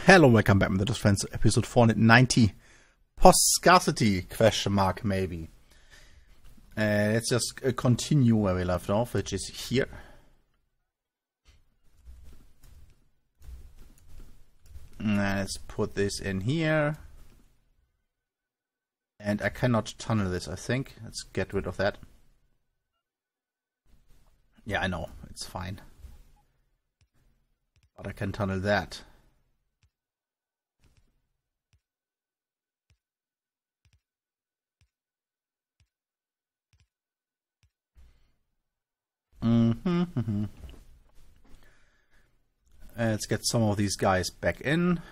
Hello, welcome back, my friends, to episode 490. Post-scarcity, question mark, maybe. Let's just continue where we left off, which is here. Let's put this in here. And I cannot tunnel this, I think. Let's get rid of that. Yeah, I know, it's fine. But I can tunnel that. Let's get some of these guys back in.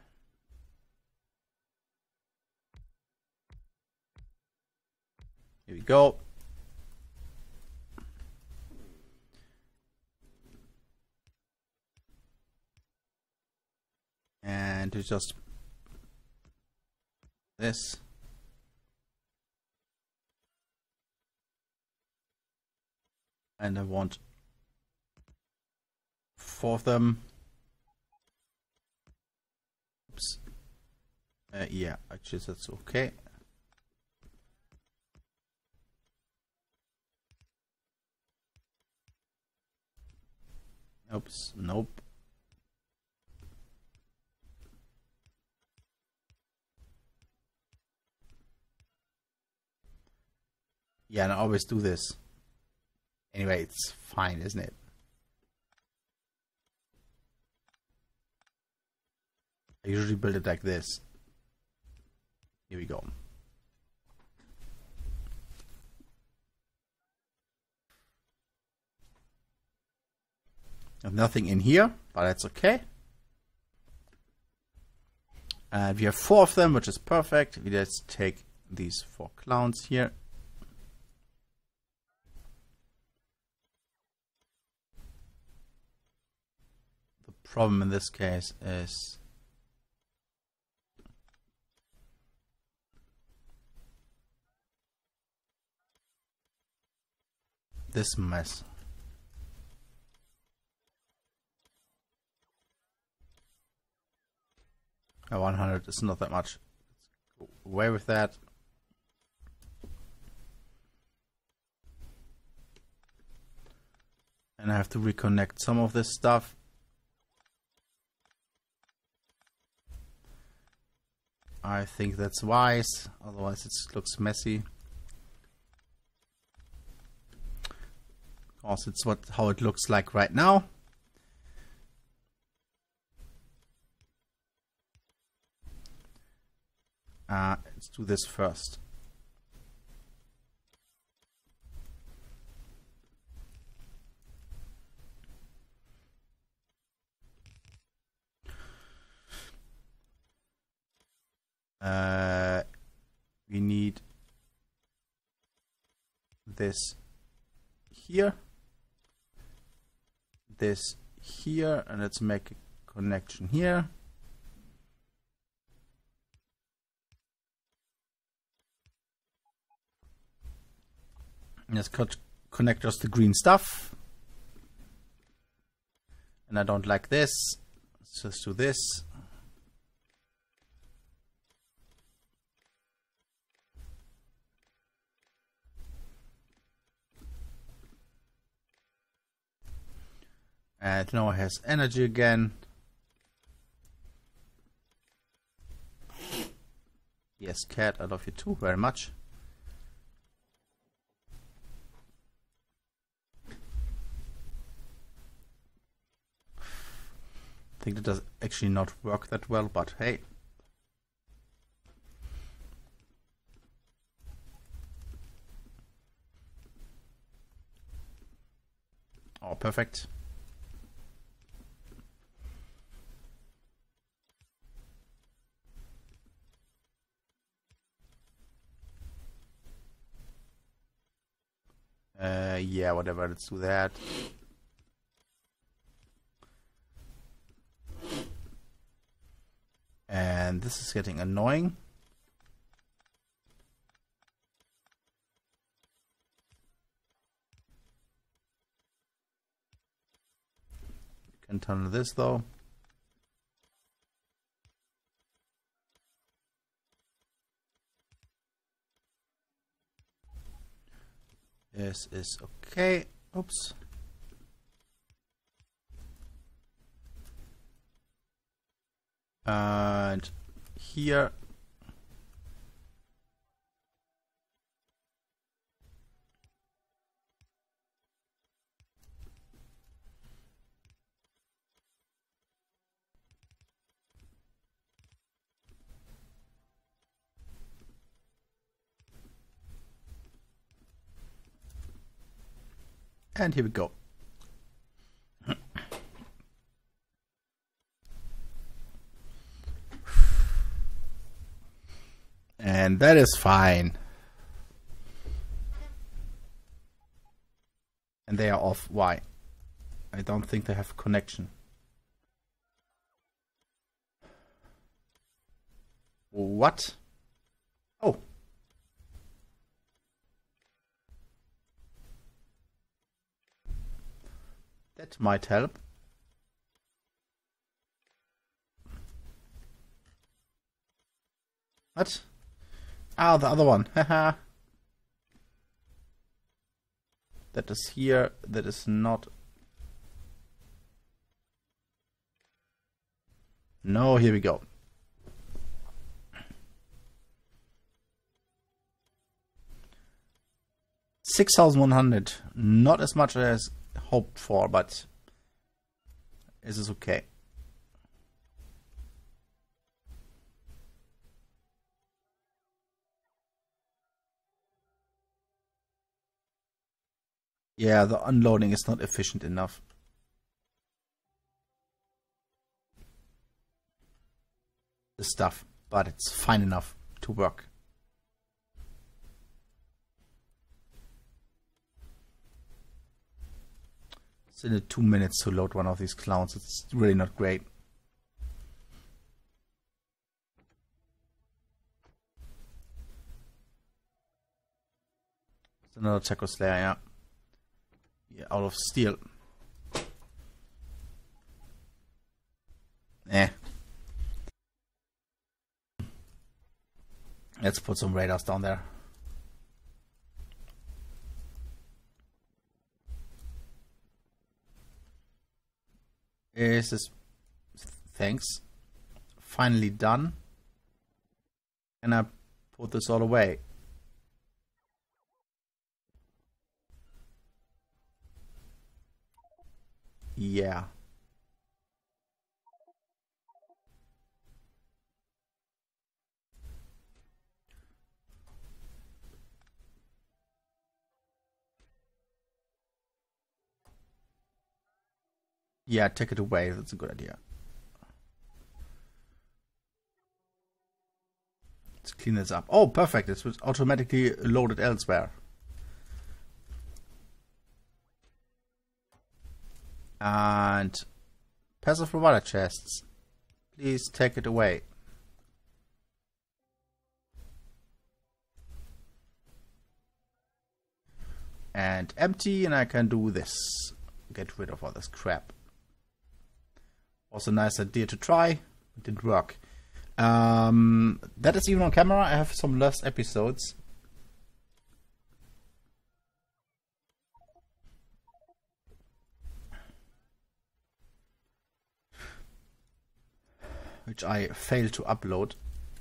Here we go. And to just this. And I want 4 of them. Oops. Yeah, actually that's okay. Oops, nope. Yeah, and I always do this. Anyway, it's fine, isn't it? I usually build it like this. Here we go. There's nothing in here, but that's okay. And we have 4 of them, which is perfect. We just take these 4 clowns here. The problem in this case is this mess. 100 is not that much. Let's go away with that. And I have to reconnect some of this stuff. I think that's wise, otherwise it looks messy. Also, it's how it looks like right now. Let's do this first. We need this here, this here, and let's make a connection here. Let's connect just the green stuff. And I don't like this. Let's just do this. And now it has energy again. Yes, cat, I love you too very much. I think that does actually not work that well, but hey. Oh, perfect. Yeah, whatever, let's do that. And this is getting annoying. Can tunnel this though. This is okay. Oops. And here. And here we go. And that is fine. And they are off. Why? I don't think they have a connection. What? Oh. That might help. What? Ah, the other one. Haha. That is here. That is not. No, here we go. $6,100. Not as much as hoped for, but this is okay. Yeah, the unloading is not efficient enough. The stuff, but it's fine enough to work. It's in 2 minutes to load one of these clowns. It's really not great. It's another Taco Slayer, yeah. Yeah, out of steel. Eh. Let's put some radars down there. Is this... Thanks. Finally done. Can I put this all away? Yeah. Yeah, take it away. That's a good idea. Let's clean this up. Oh, perfect. This was automatically loaded elsewhere. And passive provider chests. Please take it away. And empty, and I can do this. Get rid of all this crap. Was a nice idea to try. It didn't work. That is even on camera. I have some lost episodes. Which I failed to upload.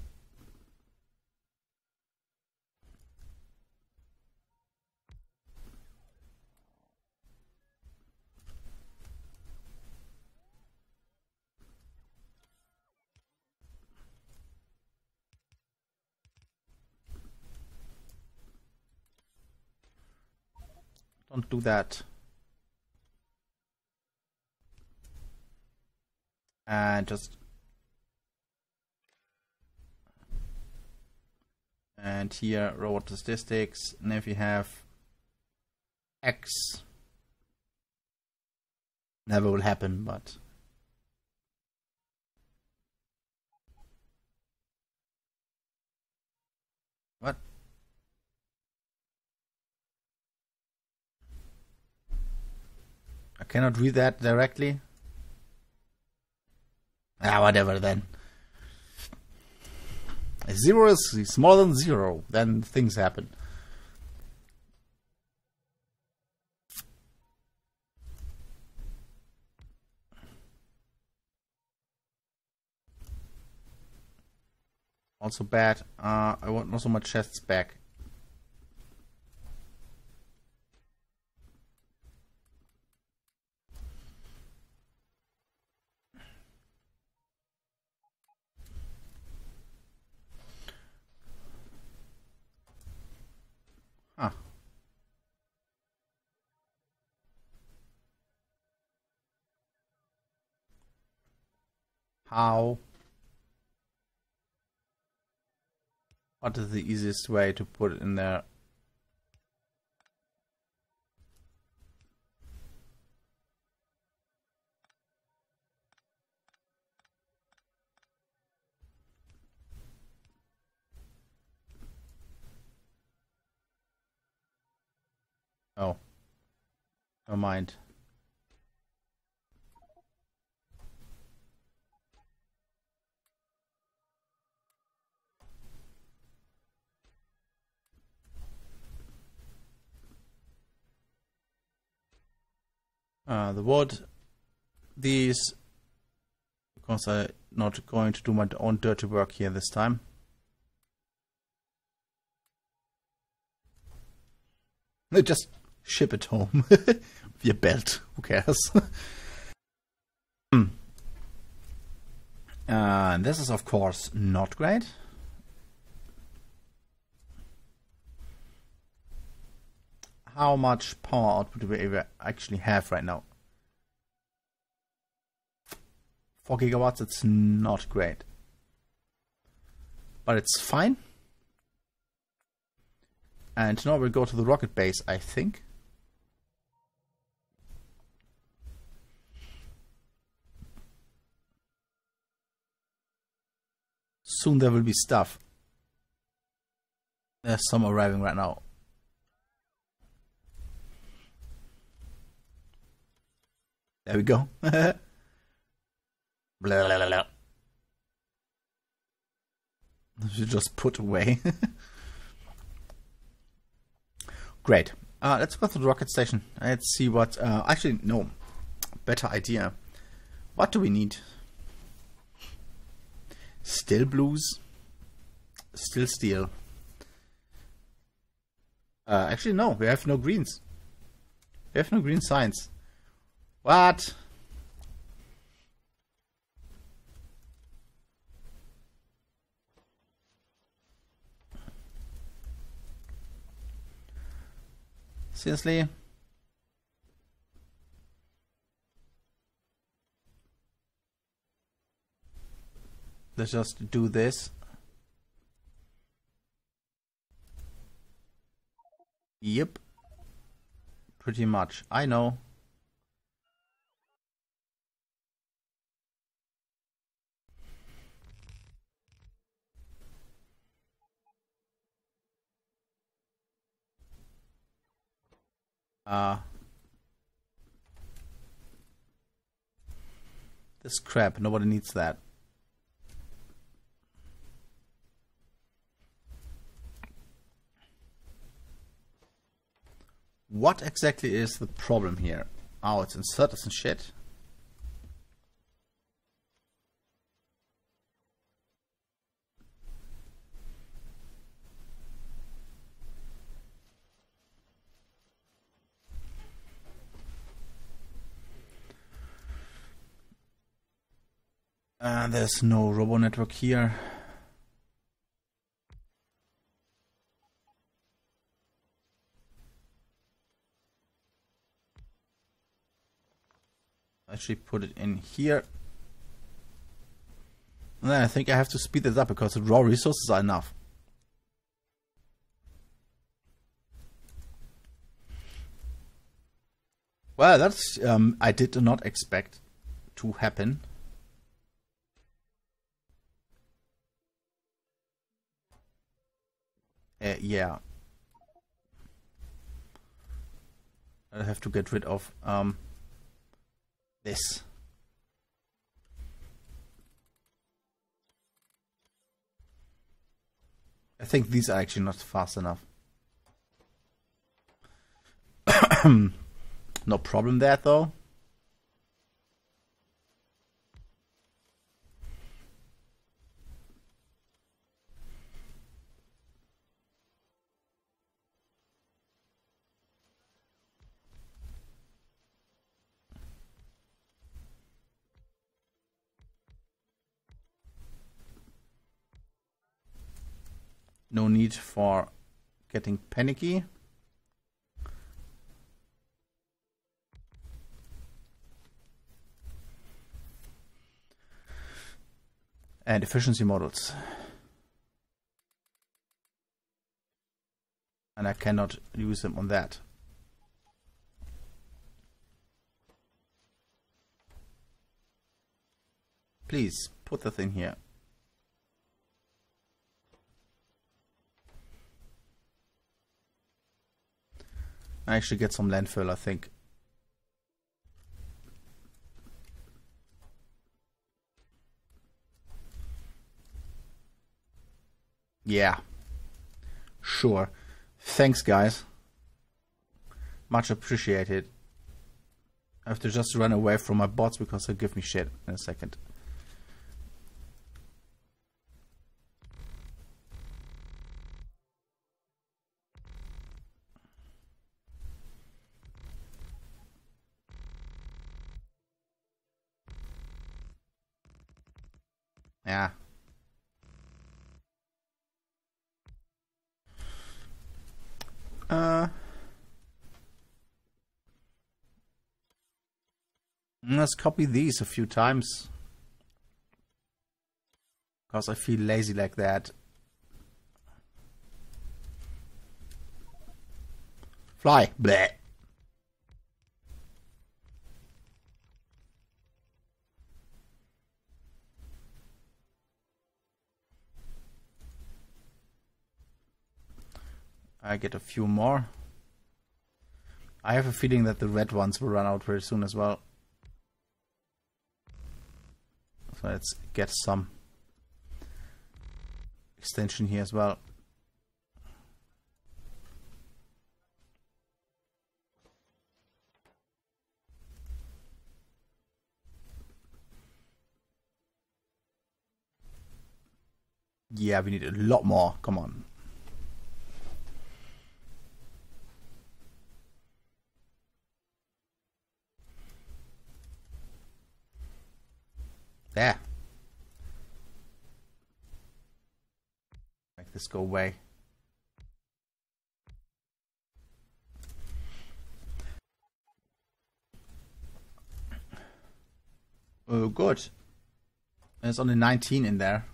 Don't do that. And just... And here, robot statistics. And if you have X, never will happen, but... What? I cannot read that directly. Ah, whatever then. If 0 is smaller than 0, then things happen. Also bad. I want also my chests back. Huh. How? What is the easiest way to put it in there? Oh. Never mind. The wood. These. Because I'm not going to do my own dirty work here this time. Just ship it home. Via belt. Who cares? And this is of course not great. How much power output do we actually have right now? 4 gigawatts, it's not great. But it's fine. And now we'll go to the rocket base, I think. Soon there will be stuff. There's some arriving right now. There we go. Blah, blah, blah, blah. You just put away. Great. Let's go to the rocket station. Let's see what... actually, no. Better idea. What do we need? Still blues. Still steel. Actually, no. We have no greens. We have no green signs. What? Seriously? Let's just do this. Yep. Pretty much. I know. This crap, nobody needs that. What exactly is the problem here? Oh, it's inserted and shit. There's no robo network here. Actually put it in here. And then I think I have to speed this up because the raw resources are enough. Well, that's I did not expect to happen. Yeah. I have to get rid of this. I think these are actually not fast enough. No problem there though. No need for getting panicky. And efficiency models. And I cannot use them on that. Please put the thing here. I should get some landfill, I think. Yeah. Sure. Thanks, guys. Much appreciated. I have to just run away from my bots because they'll give me shit in a second. Yeah. Let's copy these a few times. Because I feel lazy like that. Fly. Bleh. I get a few more. I have a feeling that the red ones will run out very soon as well. So let's get some extension here as well. Yeah, we need a lot more. Come on. There. Make this go away. Oh, good. There's only 19 in there.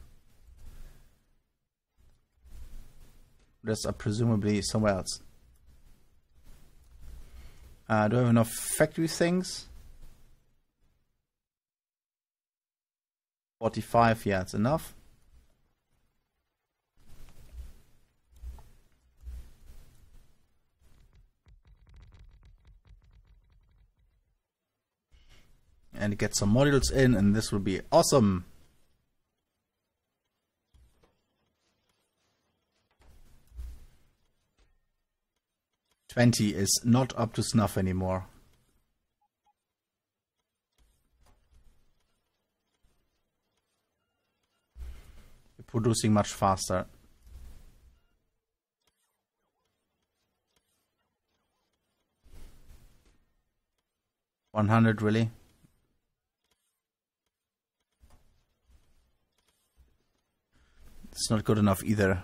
That's presumably somewhere else. Do I have enough factory things? 45, yeah, it's enough. And get some modules in, and this will be awesome. $20 is not up to snuff anymore. We're producing much faster. $100 really? It's not good enough either.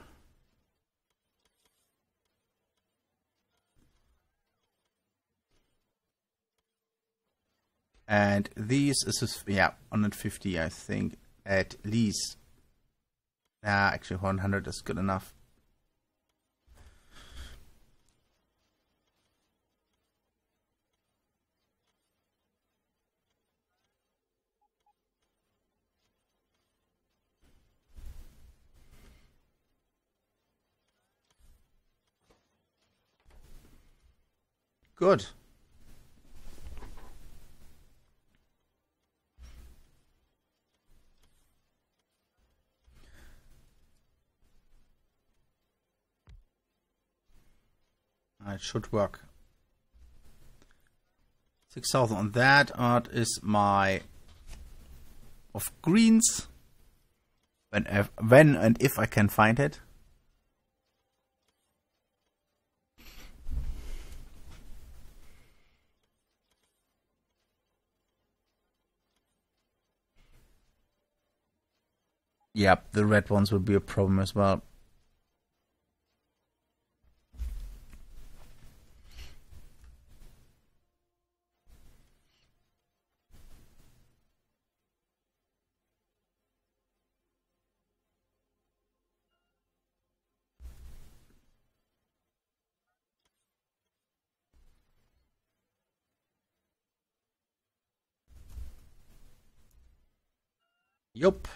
And these is, yeah, 150 I think at least. Nah, actually 100 is good enough. Good. It should work. 6,000 on that. Art is my of greens. When and if I can find it. Yep, the red ones will be a problem as well. Yup.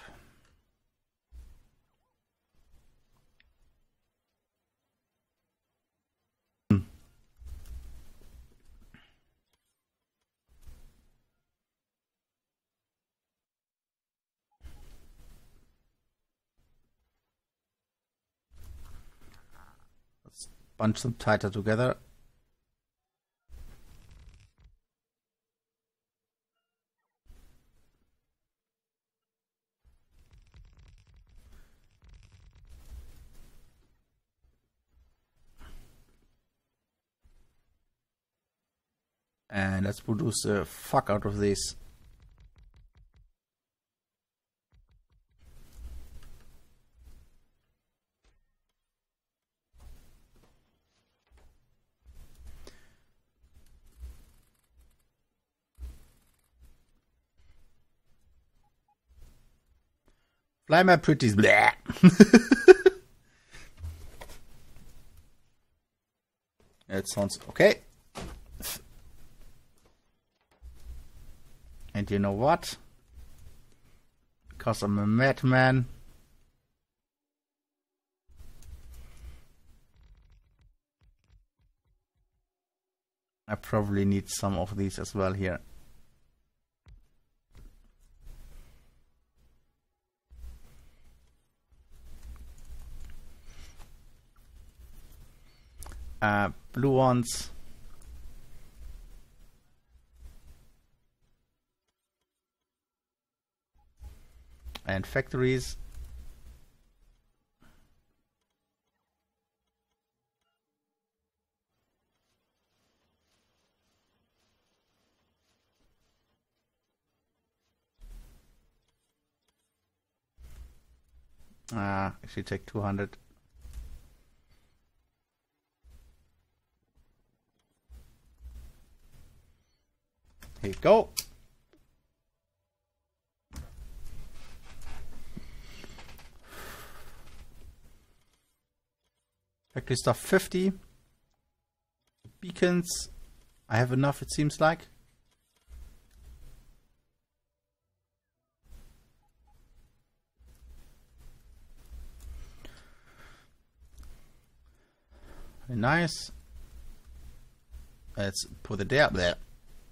Let's bunch them tighter together. And let's produce the fuck out of this. Fly my pretties. Blah. That sounds okay. And you know what? Because I'm a madman. I probably need some of these as well here. Blue ones. And factories. Actually take 200. Here you go. Factory stuff 50. Beacons. I have enough, it seems like. Very nice. Let's put it up there.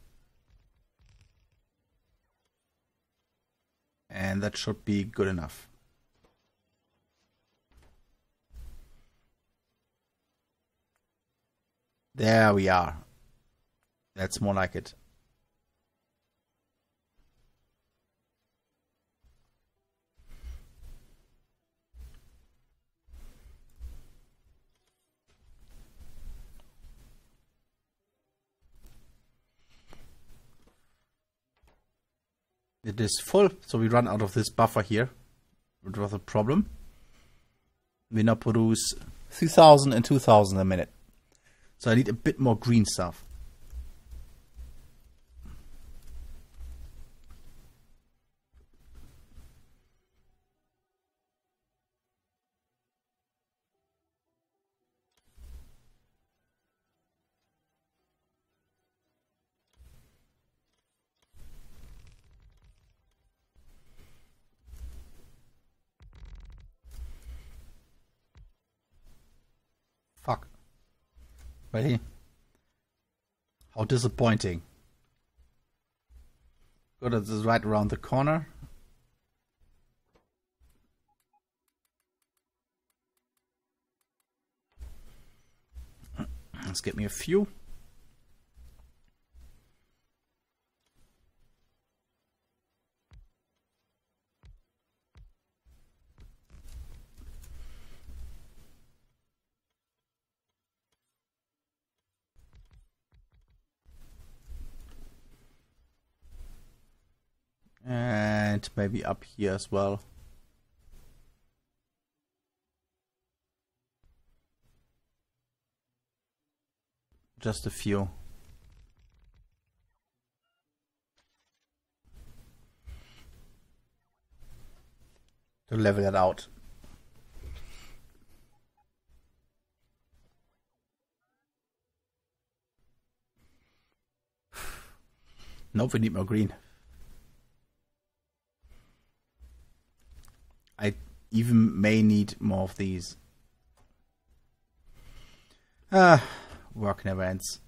And that should be good enough. There we are. That's more like it. It is full, so we run out of this buffer here, which was a problem. We now produce 3,000 and 2,000 a minute. So I need a bit more green stuff. Fuck. Ready? How disappointing. Good, this is right around the corner. Let's get me a few. And maybe up here as well. Just a few. To level it out. Nope, we need more green. even may need more of these. Work never ends.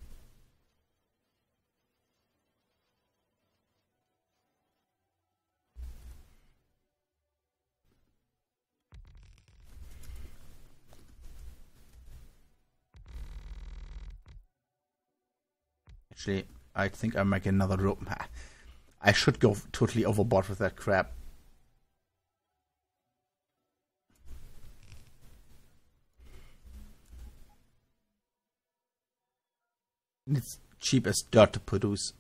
Actually, I think I make another rope. I should go totally overboard with that crap. It's cheap as dirt to produce.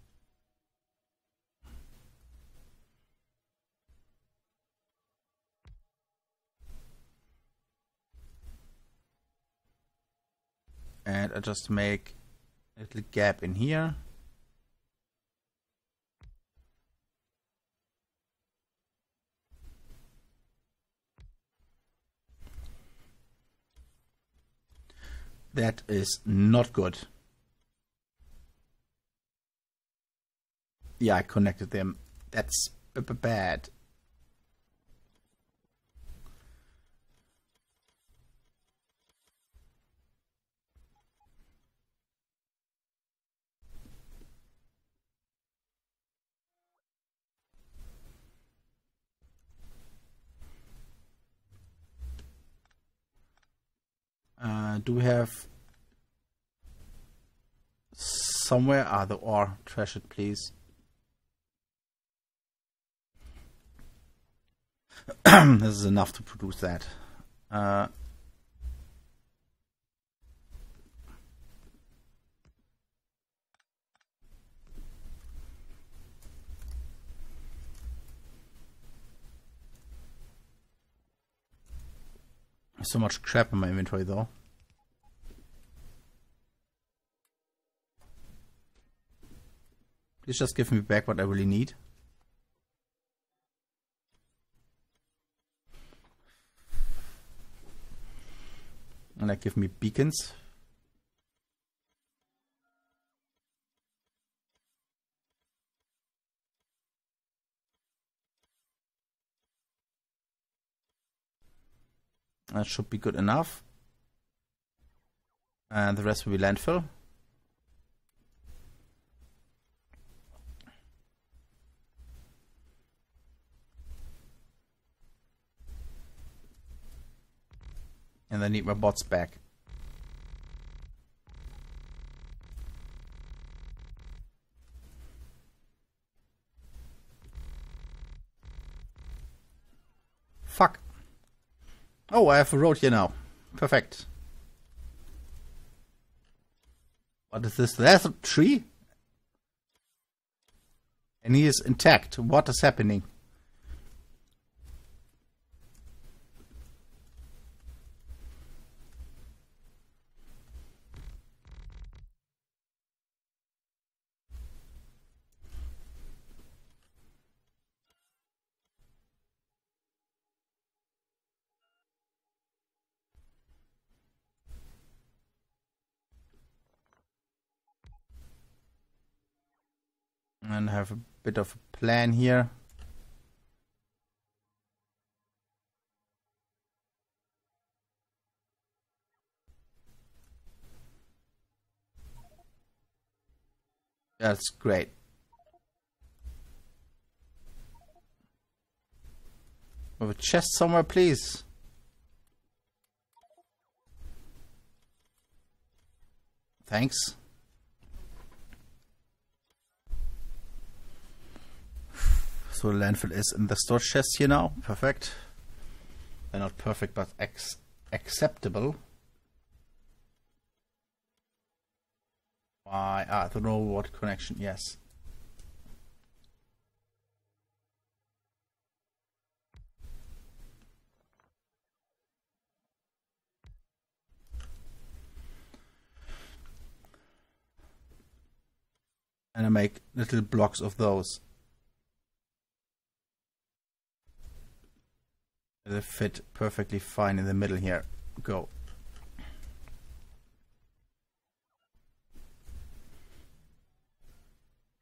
And I just make a little gap in here. That is not good. Yeah, I connected them. That's bad. Do we have somewhere? The ore. Trash it, please. This is enough to produce that. So much crap in my inventory, though. Please just give me back what I really need. And give me beacons. That should be good enough. And the rest will be landfill. And I need my bots back. Fuck. Oh, I have a road here now. Perfect. What is this? There's a tree? And he is intact. What is happening? And I have a bit of a plan here. That's great. With a chest somewhere, please. Thanks. So the landfill is in the storage chest here now. Perfect. They're not perfect, but acceptable. Why? I don't know what connection. Yes. And I make little blocks of those. They fit perfectly fine in the middle here. Go.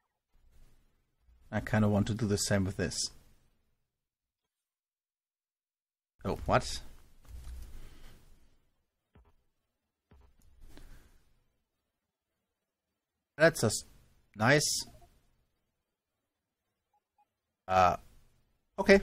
I kind of want to do the same with this. Oh, what? That's just nice. Okay.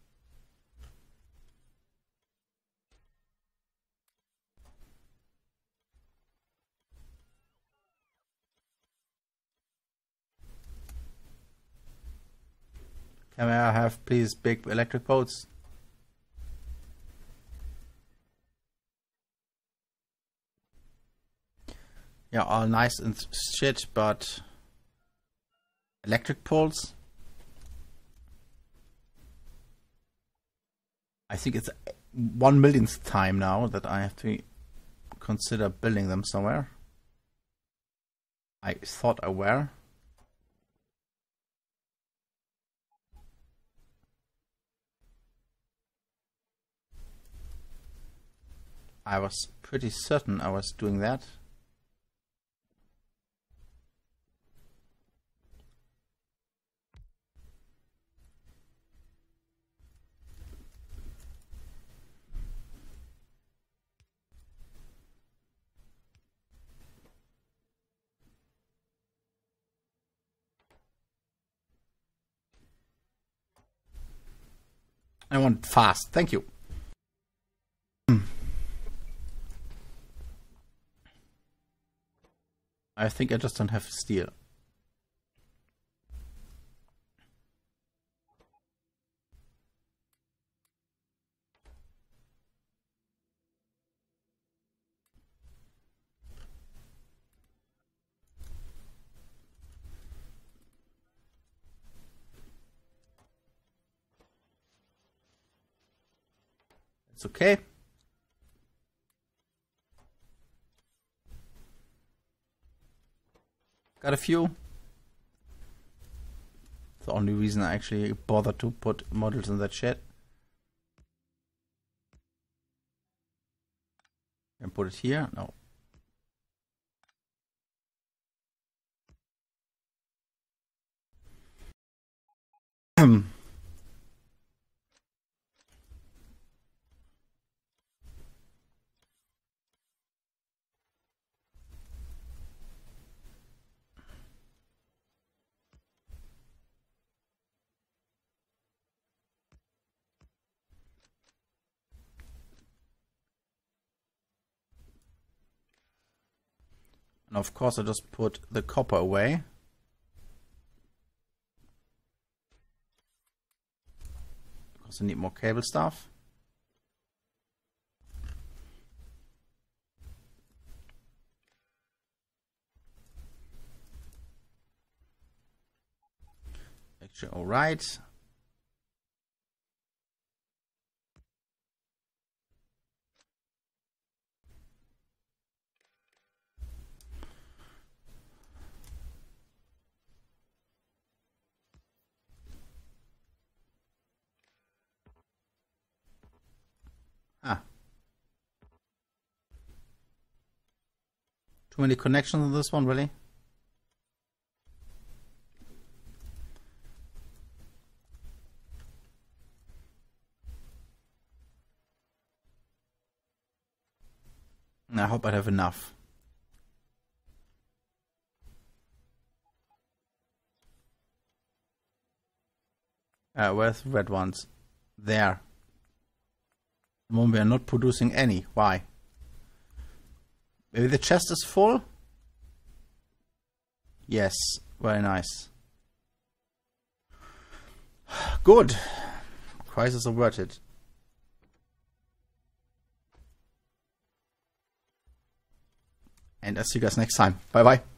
Can I have, please, big electric boats? Yeah, all nice and shit, but electric poles? I think it's 1/1,000,000th time now that I have to consider building them somewhere. I thought I were. I was pretty certain I was doing that. I want fast. Thank you. I think I just don't have steel. It's okay. Got a few. The only reason I actually bothered to put models in that shit. And put it here? No. And of course I just put the copper away. Because I need more cable stuff. Actually, alright. Too many connections on this one, really? I hope I have enough. Where's the red ones? There. At the moment we are not producing any. Why? Maybe the chest is full? Yes, very nice. Good. Crisis averted. And I'll see you guys next time. Bye bye.